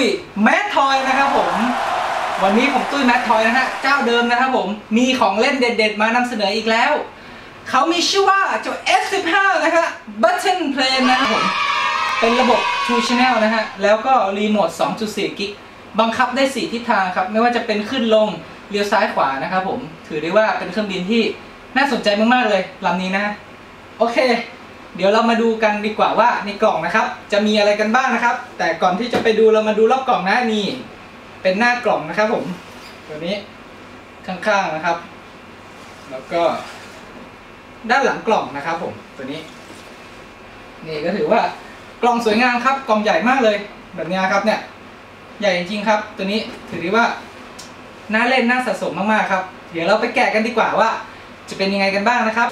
แมททอยนะครับผมวันนี้ผมตุ้ยแมททอยนะฮะเจ้าเดิมนะครับผมมีของเล่นเด็ดๆมานำเสนออีกแล้วเขามีชื่อว่าเจ้า F15 นะฮะ Button Plane นะครับผมเป็นระบบ 2 Channel นะฮะแล้วก็รีโมท 2.4 กิกบังคับได้4ทิศทางครับไม่ว่าจะเป็นขึ้นลงเลี้ยวซ้ายขวานะครับผมถือได้ว่าเป็นเครื่องบินที่น่าสนใจมากๆเลยลำนี้นะโอเคเดี๋ยวเรามาดูกันดีกว่าว่าในกล่องนะครับจะมีอะไรกันบ้างนะครับแต่ก่อนที่จะไปดูเรามาดูรอบกล่องนะนี่เป็นหน้ากล่องนะครับผมตัวนี้ข้างๆนะครับแล้วก็ด้านหลังกล่องนะครับผมตัวนี้นี่ก็ถือว่ากล่องสวยงามครับกล่องใหญ่มากเลยแบบนี้ครับเนี่ยใหญ่จริงๆครับตัวนี้ถือได้ว่าน่าเล่นน่าสะสมมากๆครับเดี๋ยวเราไปแกะกันดีกว่าว่าจะเป็นยังไงกันบ้างนะครับ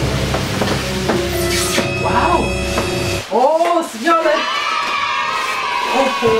ว้าวโอ้สุดยอดเลยโอ้โห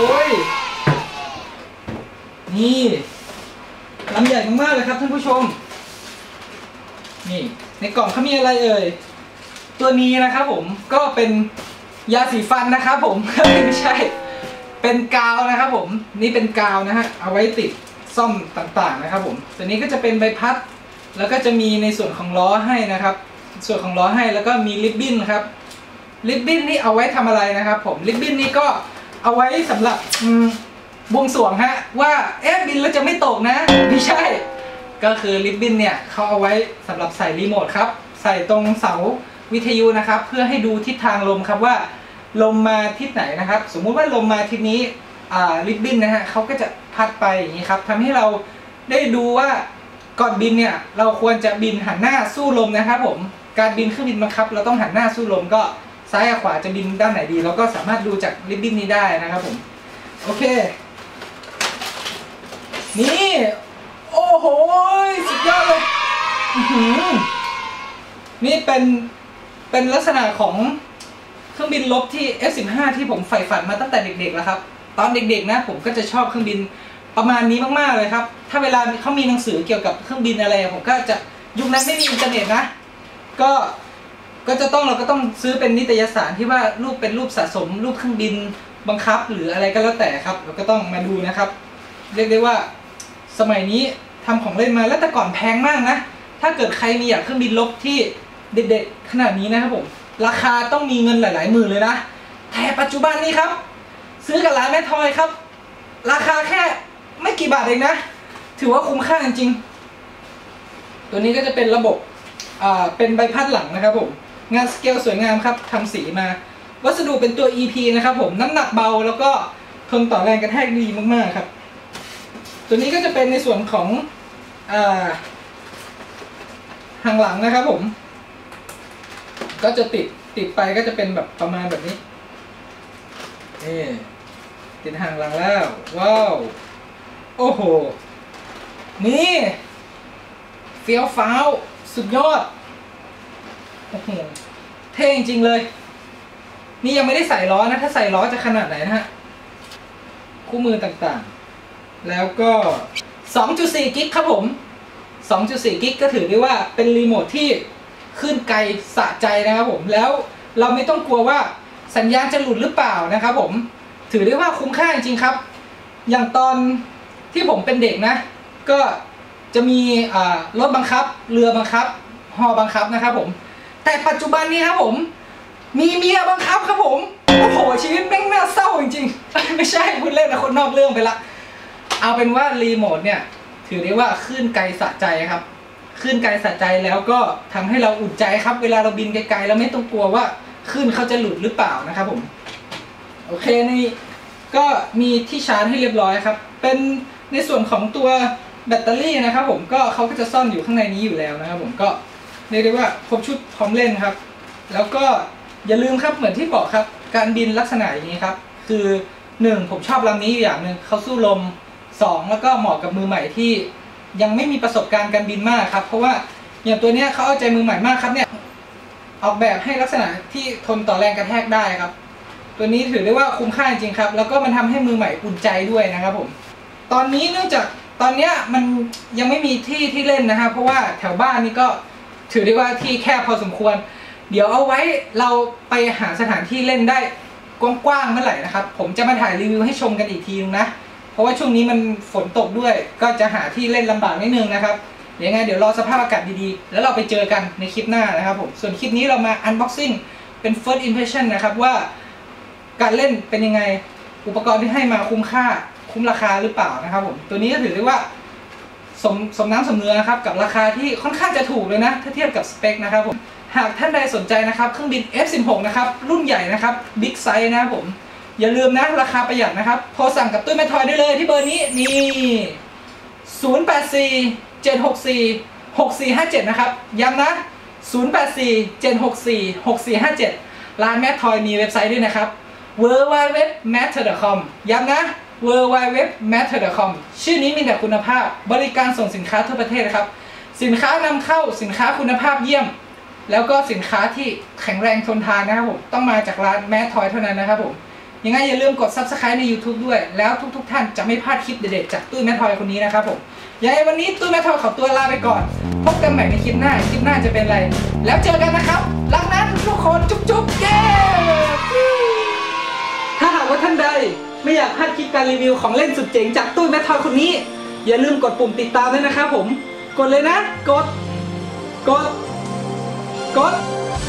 นี่ลำใหญ่มากๆเลยครับท่านผู้ชมนี่ในกล่องเขามีอะไรเอ่ยตัวนี้นะครับผมก็เป็นยาสีฟันนะครับผมไม่ใช่เป็นกาวนะครับผมนี่เป็นกาวนะฮะเอาไว้ติดซ่อมต่างๆนะครับผมตัวนี้ก็จะเป็นใบพัดแล้วก็จะมีในส่วนของล้อให้นะครับส่วนของล้อให้แล้วก็มีริบบิ้นครับริบบิ้นนี่เอาไว้ทำอะไรนะครับผมริบบิ้นนี่ก็เอาไว้สำหรับบวงสรวงฮะว่าบินแล้วจะไม่ตกนะไม่ใช่ก็คือริบบิ้นเนี่ยเขาเอาไว้สำหรับใส่รีโมทครับใส่ตรงเสาวิทยุนะครับเพื่อให้ดูทิศทางลมครับว่าลมมาทิศไหนนะครับสมมุติว่าลมมาทิศนี้ริบบิ้นนะฮะเขาก็จะพัดไปอย่างนี้ครับทำให้เราได้ดูว่าก่อนบินเนี่ยเราควรจะบินหันหน้าสู้ลมนะครับผมการบินเครื่องบินบังคับเราต้องหันหน้าสู้ลมก็ซ้ายกับขวาจะบินด้านไหนดีเราก็สามารถดูจากริบบิ้นนี้ได้นะครับผมโอเคนี่โอ้โหสุดยอดเลยนี่เป็นลักษณะของเครื่องบินรบที่ F15 ที่ผมใฝ่ฝันมาตั้งแต่เด็กๆแล้วครับตอนเด็กๆนะผมก็จะชอบเครื่องบินประมาณนี้มากๆเลยครับถ้าเวลาเขามีหนังสือเกี่ยวกับเครื่องบินอะไรผมก็จะยุคนั้นไม่มีอินเทอร์เน็ตนะเราก็ต้องซื้อเป็นนิตยสารที่ว่ารูปเป็นรูปสะสมรูปเครื่องบินบังคับหรืออะไรก็แล้วแต่ครับเราก็ต้องมาดูนะครับเรียกได้ว่าสมัยนี้ทำของเล่นมาแล้วแต่ก่อนแพงมากนะถ้าเกิดใครมีอยากเครื่องบินรบที่เด็ดๆขนาดนี้นะครับผมราคาต้องมีเงินหลายๆหมื่นเลยนะแต่ปัจจุบันนี้ครับซื้อกับร้านแม่ทอยครับราคาแค่ไม่กี่บาทเองนะถือว่าคุ้มค่าจริงๆตัวนี้ก็จะเป็นระบบเป็นใบพัดหลังนะครับผมงานสเกลสวยงามครับทำสีมาวัสดุเป็นตัว EP นะครับผมน้ำหนักเบาแล้วก็ทนต่อแรงกระแทกดีมากๆครับตัวนี้ก็จะเป็นในส่วนของหางหลังนะครับผมก็จะติดไปก็จะเป็นแบบประมาณแบบนี้ติดหางหลังแล้วว้าวโอ้โหนี่เฟี้ยวฟ้าวสุดยอดโอ้โหเท่จริงเลยนี่ยังไม่ได้ใส่ล้อนะถ้าใส่ล้อจะขนาดไหนนะฮะคู่มือต่างๆแล้วก็ 2.4 กิกครับผม 2.4 กิกก็ถือได้ว่าเป็นรีโมทที่ขึ้นไกลสะใจนะครับผมแล้วเราไม่ต้องกลัวว่าสัญญาณจะหลุดหรือเปล่านะครับผมถือได้ว่าคุ้มค่าจริงๆครับอย่างตอนที่ผมเป็นเด็กนะก็จะมีรถบังคับเรือบังคับฮอบังคับนะครับผมแต่ปัจจุบันนี้ครับผมมีเมียบังคับครับผมโอ้โหชีวิตแม่งน่าเศร้าจริงๆไม่ใช่พูดเล่นนะคนนอกเรื่องไปละเอาเป็นว่ารีโมทเนี่ยถือได้ว่าขึ้นไกลสะใจครับขึ้นไกลสะใจแล้วก็ทำให้เราอุ่นใจครับเวลาเราบินไกลๆเราไม่ต้องกลัวว่าขึ้นเขาจะหลุดหรือเปล่านะครับผมโอเคนี่ก็มีที่ชาร์จให้เรียบร้อยครับเป็นในส่วนของตัวแบตเตอรี่นะครับผมก็เขาก็จะซ่อนอยู่ข้างในนี้อยู่แล้วนะครับผมก็เรียกได้ว่าครบชุดพร้อมเล่นครับแล้วก็อย่าลืมครับเหมือนที่บอกครับการบินลักษณะอย่างนี้ครับคือ1ผมชอบลำนี้อย่างหนึ่งเขาสู้ลม2แล้วก็เหมาะกับมือใหม่ที่ยังไม่มีประสบการณ์การบินมากครับเพราะว่าอย่างตัวนี้เขาเอาใจมือใหม่มากครับเนี่ยออกแบบให้ลักษณะที่ทนต่อแรงกระแทกได้ครับตัวนี้ถือได้ว่าคุ้มค่าจริงครับแล้วก็มันทำให้มือใหม่อุ่นใจด้วยนะครับผมตอนนี้เนื่องจากตอนนี้มันยังไม่มีที่เล่นนะครับเพราะว่าแถวบ้านนี่ก็ถือได้ว่าที่แคบพอสมควรเดี๋ยวเอาไว้เราไปหาสถานที่เล่นได้กว้างๆเมื่อไหร่นะครับผมจะมาถ่ายรีวิวให้ชมกันอีกทีนึงนะเพราะว่าช่วงนี้มันฝนตกด้วยก็จะหาที่เล่นลำบากนิดนึงนะครับยังไงเดี๋ยวรอสภาพอากาศดีๆแล้วเราไปเจอกันในคลิปหน้านะครับผมส่วนคลิปนี้เรามา unboxing เป็น first impression นะครับว่าการเล่นเป็นยังไงอุปกรณ์ที่ให้มาคุ้มค่าคุ้มราคาหรือเปล่านะครับผมตัวนี้ก็ถือได้ว่าสมน้ำสมเนื้อนะครับกับราคาที่ค่อนข้างจะถูกเลยนะถ้าเทียบกับสเปคนะครับผมหากท่านใดสนใจนะครับเครื่องบิน F16 นะครับรุ่นใหญ่นะครับบิ๊กไซส์นะครับผมอย่าลืมนะราคาประหยัดนะครับโทรสั่งกับตุ้ยแม่ทอยได้เลยที่เบอร์นี้นี่0847646457นะครับย้ำนะ0847646457ร้านแม่ทอยมีเว็บไซต์ด้วยนะครับ www.matter.com ย้ำนะ www.matter.com ชื่อนี้มีแต่คุณภาพบริการส่งสินค้าทั่วประเทศนะครับสินค้านำเข้าสินค้าคุณภาพเยี่ยมแล้วก็สินค้าที่แข็งแรงทนทานนะครับผมต้องมาจากร้านแม่ทอยเท่านั้นนะครับผมยังไงอย่าลืมกด Subscribe ใน YouTube ด้วยแล้วทุกท่านจะไม่พลาดคลิปเด็ดๆจากตุ้ยแม่ทอยคนนี้นะครับผมยังไงวันนี้ตุ้ยแม่ทอยขอตัวลาไปก่อนพบกันใหม่ในคลิปหน้าจะเป็นอะไรแล้วเจอกันนะครับรักนะทุกคนจุ๊บๆเย้ถ้าหากว่าท่านใดไม่อยากพลาดคลิปการรีวิวของเล่นสุดเจ๋งจากตุ้ยแม่ทอยคนนี้อย่าลืมกดปุ่มติดตามด้วยนะครับผมกดเลยนะกด